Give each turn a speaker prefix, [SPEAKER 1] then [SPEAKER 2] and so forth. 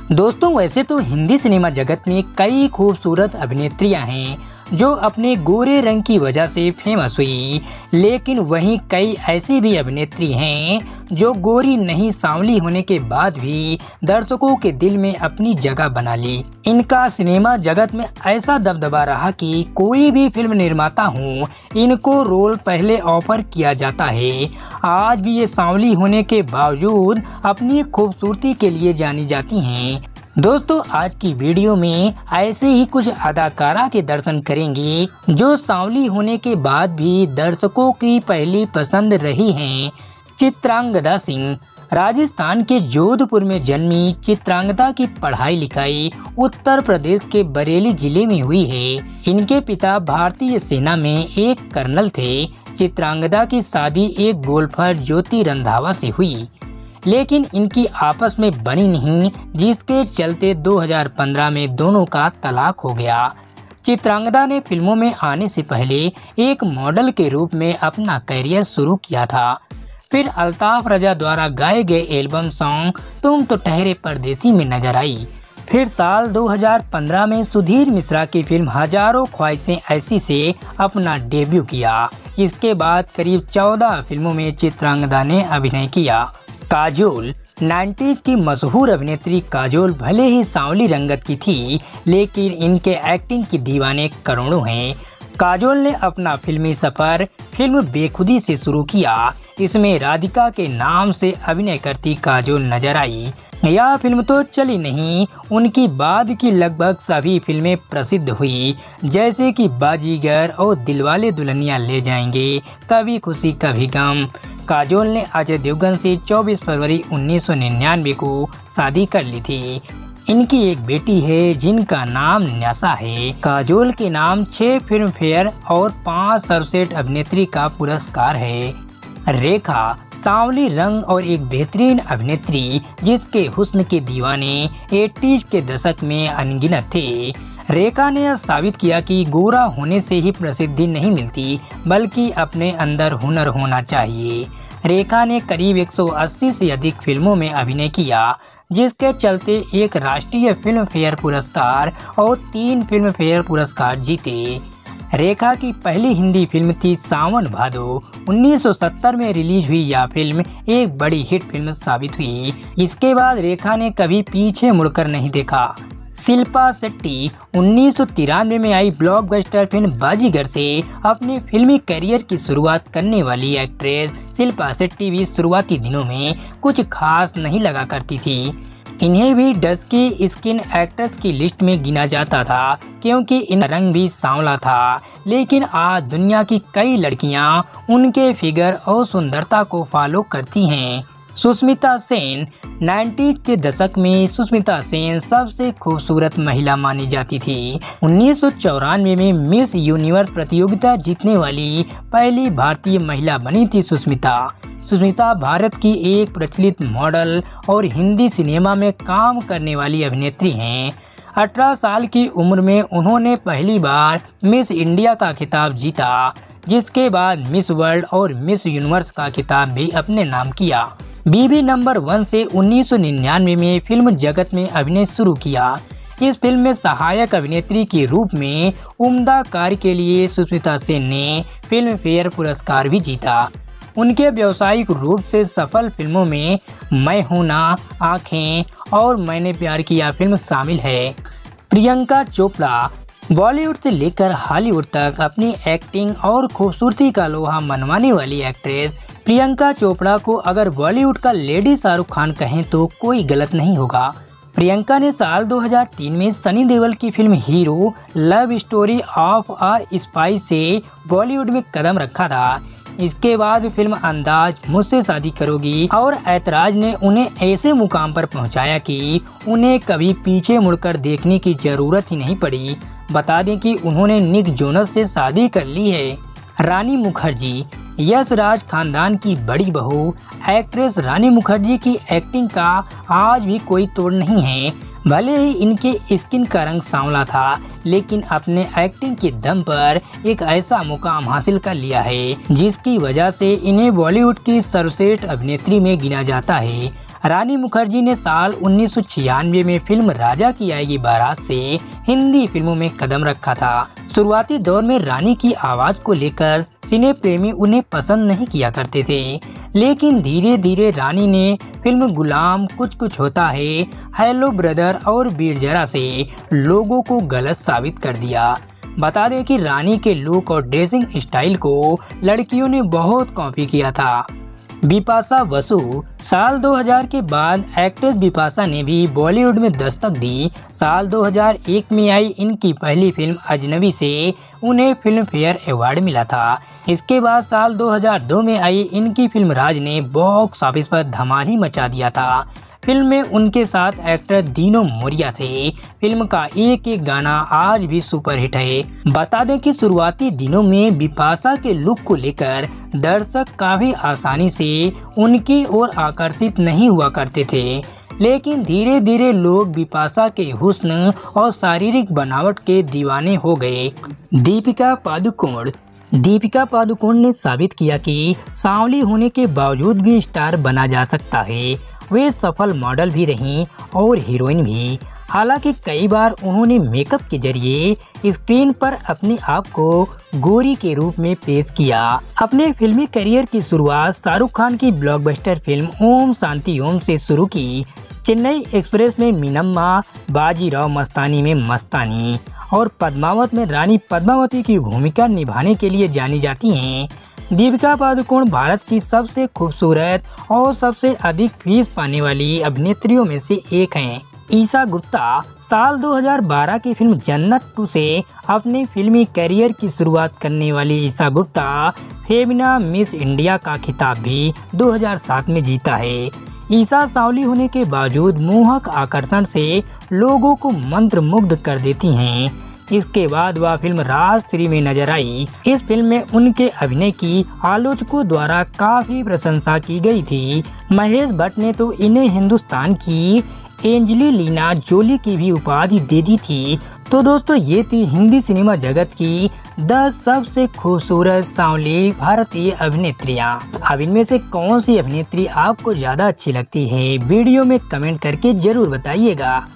[SPEAKER 1] दोस्तों वैसे तो हिंदी सिनेमा जगत में कई खूबसूरत अभिनेत्रियां हैं जो अपने गोरे रंग की वजह से फेमस हुई, लेकिन वहीं कई ऐसी भी अभिनेत्री हैं जो गोरी नहीं सांवली होने के बाद भी दर्शकों के दिल में अपनी जगह बना ली। इनका सिनेमा जगत में ऐसा दबदबा रहा कि कोई भी फिल्म निर्माता हो, इनको रोल पहले ऑफर किया जाता है। आज भी ये सांवली होने के बावजूद अपनी खूबसूरती के लिए जानी जाती हैं। दोस्तों आज की वीडियो में ऐसे ही कुछ अदाकारा के दर्शन करेंगे जो सांवली होने के बाद भी दर्शकों की पहली पसंद रही हैं। चित्रांगदा सिंह राजस्थान के जोधपुर में जन्मी चित्रांगदा की पढ़ाई लिखाई उत्तर प्रदेश के बरेली जिले में हुई है। इनके पिता भारतीय सेना में एक कर्नल थे। चित्रांगदा की शादी एक गोल्फर ज्योति रंधावा से हुई, लेकिन इनकी आपस में बनी नहीं, जिसके चलते 2015 में दोनों का तलाक हो गया। चित्रांगदा ने फिल्मों में आने से पहले एक मॉडल के रूप में अपना करियर शुरू किया था। फिर अल्ताफ रजा द्वारा गाए गए एल्बम सॉन्ग तुम तो ठहरे परदेसी में नजर आई। फिर साल 2015 में सुधीर मिश्रा की फिल्म हजारों ख्वाहिशें ऐसी से अपना डेब्यू किया। इसके बाद करीब 14 फिल्मों में चित्रांगदा ने अभिनय किया। काजोल 90s की मशहूर अभिनेत्री काजोल भले ही सांवली रंगत की थी, लेकिन इनके एक्टिंग की दीवाने करोड़ों हैं। काजोल ने अपना फिल्मी सफर फिल्म बेखुदी से शुरू किया। इसमें राधिका के नाम से अभिनय करती काजोल नजर आई। यह फिल्म तो चली नहीं, उनकी बाद की लगभग सभी फिल्में प्रसिद्ध हुई, जैसे कि बाजीगर और दिलवाले दुल्हनिया ले जाएंगे, कभी खुशी कभी गम। काजोल ने अजय देवगन से 24 फरवरी 1999 को शादी कर ली थी। इनकी एक बेटी है जिनका नाम न्यासा है। काजोल के नाम 6 फिल्म फेयर और 5 सर्वश्रेष्ठ अभिनेत्री का पुरस्कार है। रेखा सांवली रंग और एक बेहतरीन अभिनेत्री जिसके हुस्न के दीवाने 80s के दशक में अनगिनत थे। रेखा ने यह साबित किया कि गोरा होने से ही प्रसिद्धि नहीं मिलती, बल्कि अपने अंदर हुनर होना चाहिए। रेखा ने करीब 180 से अधिक फिल्मों में अभिनय किया, जिसके चलते एक राष्ट्रीय फिल्म फेयर पुरस्कार और 3 फिल्म फेयर पुरस्कार जीते। रेखा की पहली हिंदी फिल्म थी सावन भादो। 1970 में रिलीज हुई यह फिल्म एक बड़ी हिट फिल्म साबित हुई। इसके बाद रेखा ने कभी पीछे मुड़कर नहीं देखा। शिल्पा शेट्टी 1993 में आई ब्लॉकबस्टर फिल्म बाजीगर से अपने फिल्मी करियर की शुरुआत करने वाली एक्ट्रेस शिल्पा शेट्टी भी शुरुआती दिनों में कुछ खास नहीं लगा करती थी। इन्हें भी डस्की स्किन एक्टर्स की लिस्ट में गिना जाता था, क्योंकि इनका रंग भी सांवला था। लेकिन आज दुनिया की कई लड़कियां उनके फिगर और सुंदरता को फॉलो करती हैं। सुष्मिता सेन 90s के दशक में सुष्मिता सेन सबसे खूबसूरत महिला मानी जाती थी। 1994 में मिस यूनिवर्स प्रतियोगिता जीतने वाली पहली भारतीय महिला बनी थी सुष्मिता। सुष्मिता भारत की एक प्रचलित मॉडल और हिंदी सिनेमा में काम करने वाली अभिनेत्री हैं। 18 साल की उम्र में उन्होंने पहली बार मिस इंडिया का खिताब जीता, जिसके बाद मिस वर्ल्ड और मिस यूनिवर्स का खिताब भी अपने नाम किया। बीबी नंबर 1 से 1999 में फिल्म जगत में अभिनय शुरू किया। इस फिल्म में सहायक अभिनेत्री के रूप में उम्दा कार्य के लिए सुष्मिता सेन ने फिल्म फेयर पुरस्कार भी जीता। उनके व्यावसायिक रूप से सफल फिल्मों में मैं हूं ना, आँखें और मैंने प्यार किया फिल्म शामिल है। प्रियंका चोपड़ा बॉलीवुड से लेकर हॉलीवुड तक अपनी एक्टिंग और खूबसूरती का लोहा मनवाने वाली एक्ट्रेस प्रियंका चोपड़ा को अगर बॉलीवुड का लेडी शाहरुख खान कहें तो कोई गलत नहीं होगा। प्रियंका ने साल 2003 में सनी देओल की film Hero Love Story of a Spy से बॉलीवुड में कदम रखा था। इसके बाद फिल्म अंदाज, मुझसे शादी करोगी और ऐतराज ने उन्हें ऐसे मुकाम पर पहुंचाया कि उन्हें कभी पीछे मुड़कर देखने की जरूरत ही नहीं पड़ी। बता दें कि उन्होंने निक जोनस से शादी कर ली है। रानी मुखर्जी यश राज खानदान की बड़ी बहू एक्ट्रेस रानी मुखर्जी की एक्टिंग का आज भी कोई तोड़ नहीं है। भले ही इनके स्किन का रंग सांवला था, लेकिन अपने एक्टिंग के दम पर एक ऐसा मुकाम हासिल कर लिया है जिसकी वजह से इन्हें बॉलीवुड की सर्वश्रेष्ठ अभिनेत्री में गिना जाता है। रानी मुखर्जी ने साल 1996 में फिल्म राजा की आएगी बारात से हिंदी फिल्मों में कदम रखा था। शुरुआती दौर में रानी की आवाज को लेकर सिने प्रेमी उन्हें पसंद नहीं किया करते थे, लेकिन धीरे धीरे रानी ने फिल्म गुलाम, कुछ कुछ होता है, हेलो ब्रदर और वीर ज़रा से लोगों को गलत साबित कर दिया। बता दें कि रानी के लुक और ड्रेसिंग स्टाइल को लड़कियों ने बहुत कॉपी किया था। बिपाशा बसु। साल 2000 के बाद एक्ट्रेस बिपाशा ने भी बॉलीवुड में दस्तक दी। साल 2001 में आई इनकी पहली फिल्म अजनबी से उन्हें फिल्म फेयर अवार्ड मिला था। इसके बाद साल 2002 में आई इनकी फिल्म राज ने बॉक्स ऑफिस पर धमाल ही मचा दिया था। फिल्म में उनके साथ एक्टर दीनो मोरिया थे। फिल्म का एक एक गाना आज भी सुपरहिट है। बता दें कि शुरुआती दिनों में बिपाशा के लुक को लेकर दर्शक काफी आसानी से उनकी ओर आकर्षित नहीं हुआ करते थे, लेकिन धीरे धीरे लोग बिपाशा के हुस्न और शारीरिक बनावट के दीवाने हो गए। दीपिका पादुकोण। दीपिका पादुकोण ने साबित किया कि सांवली होने के बावजूद भी स्टार बना जा सकता है। वे सफल मॉडल भी रहीं और हीरोइन भी। हालांकि कई बार उन्होंने मेकअप के जरिए स्क्रीन पर अपने आप को गोरी के रूप में पेश किया। अपने फिल्मी करियर की शुरुआत शाहरुख खान की ब्लॉकबस्टर फिल्म ओम शांति ओम से शुरू की। चेन्नई एक्सप्रेस में मीनम्मा, बाजीराव मस्तानी में मस्तानी और पद्मावत में रानी पद्मावती की भूमिका निभाने के लिए जानी जाती हैं। दीपिका पादुकोण भारत की सबसे खूबसूरत और सबसे अधिक फीस पाने वाली अभिनेत्रियों में से एक हैं। ईशा गुप्ता। साल 2012 की फिल्म जन्नत 2 से अपने फिल्मी करियर की शुरुआत करने वाली Esha Gupta Femina Miss India का खिताब भी 2007 में जीता है। ईशा सांवली होने के बावजूद मोहक आकर्षण से लोगों को मंत्रमुग्ध कर देती हैं। इसके बाद वह फिल्म राजश्री में नजर आई। इस फिल्म में उनके अभिनय की आलोचकों द्वारा काफी प्रशंसा की गई थी। महेश भट्ट ने तो इन्हें हिंदुस्तान की एंजेलिना जोली की भी उपाधि दे दी थी। तो दोस्तों, ये थी हिंदी सिनेमा जगत की 10 सबसे खूबसूरत सांवली भारतीय अभिनेत्रियां। अब इनमें से कौन सी अभिनेत्री आपको ज्यादा अच्छी लगती है, वीडियो में कमेंट करके जरूर बताइएगा।